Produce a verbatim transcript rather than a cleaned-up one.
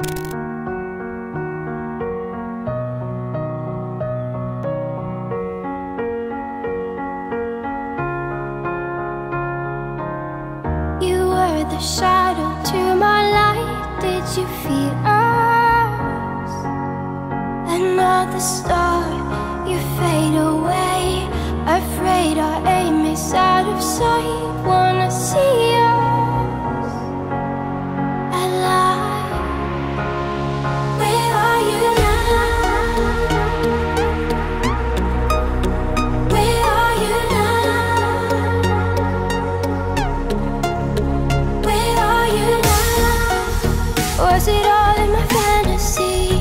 The shadow to my light, did you feel us? Another star, you fade away. Afraid our aim is out of sight. Wanna see us alive. Where are you now? Where are you now? Was it all in my fantasy?